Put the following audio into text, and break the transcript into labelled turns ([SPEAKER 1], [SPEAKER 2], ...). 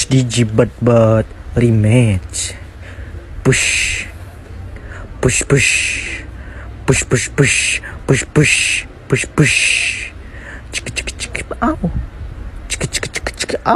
[SPEAKER 1] dijibat bat rematch. Push push push push push push push push push push. Cik cik cik. Au. Cik cik cik cik.